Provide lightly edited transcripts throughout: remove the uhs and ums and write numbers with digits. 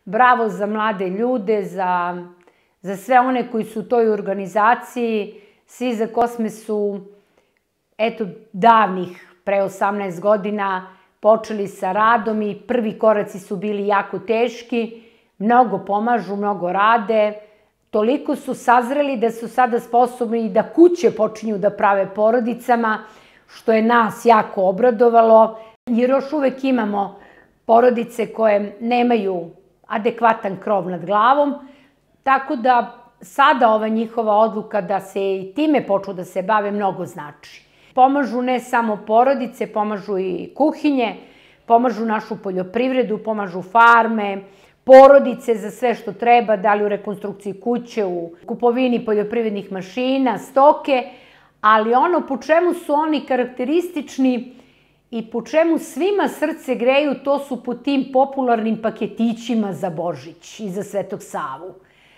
bravo za mlade ljude, za sve one koji su u toj organizaciji. Svi za Kosme su, eto, davnih, pre 18 godina, počeli sa radom i prvi koraci su bili jako teški. Mnogo pomažu, mnogo rade. Toliko su sazreli da su sada sposobni i da kuće počinju da prave porodicama, što je nas jako obradovalo, jer još uvek imamo porodice koje nemaju adekvatan krov nad glavom, tako da sada ova njihova odluka da se i time počnu da se bave mnogo znači. Pomažu ne samo porodice, pomažu i kuhinje, pomažu našu poljoprivredu, pomažu farme, porodice za sve što treba, da li u rekonstrukciji kuće, u kupovini poljoprivrednih mašina, stoke, ali ono po čemu su oni karakteristični i po čemu svima srce greju, to su po tim popularnim paketićima za Božić i za Svetog Savu.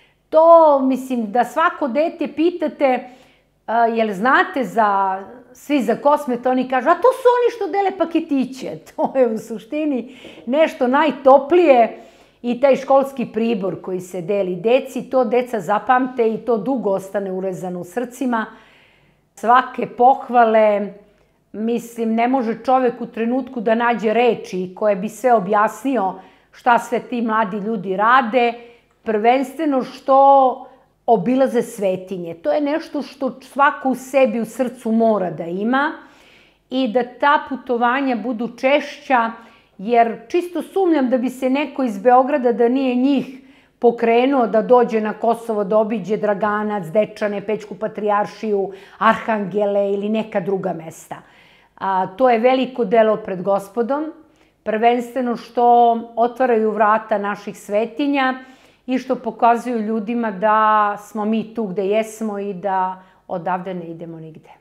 To, mislim, da svako dete pitate, jel znate svi za Kosme, to oni kažu, a to su oni što dele paketiće. To je u suštini nešto najtoplije i taj školski pribor koji se deli deci, to deca zapamte i to dugo ostane urezano u srcima. Svake pohvale, mislim, ne može čovek u trenutku da nađe reči koje bi sve objasnio šta sve ti mladi ljudi rade, prvenstveno što obilaze svetinje. To je nešto što svako u sebi, u srcu mora da ima i da ta putovanja budu češća, jer čisto sumnjam da bi se neko iz Beograda, da nije njih pokrenuo da dođe na Kosovo, da obiđe Draganac, Dečane, Pećku patrijaršiju, Arhangele ili neka druga mesta. To je veliko delo pred Gospodom, prvenstveno što otvaraju vrata naših svetinja i što pokazuju ljudima da smo mi tu gde jesmo i da odavde ne idemo nigde.